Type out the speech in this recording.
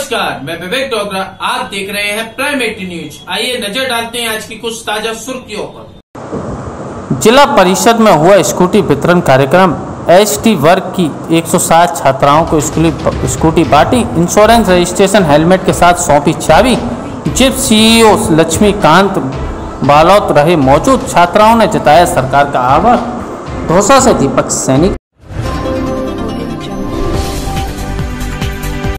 नमस्कार, मैं विवेक डोगरा। आप देख रहे हैं प्राइम 80 न्यूज। आइए नजर डालते हैं आज की कुछ ताजा सुर्खियों पर। जिला परिषद में हुआ स्कूटी वितरण कार्यक्रम। एसटी वर्ग की 160 छात्राओं को स्कूटी बांटी। इंश्योरेंस रजिस्ट्रेशन हेलमेट के साथ सौंपी चाबी। जिप सीईओ लक्ष्मीकांत बालौत रहे मौजूद। छात्राओं ने जताया सरकार का आभार। दौसा से दीपक सैनिक।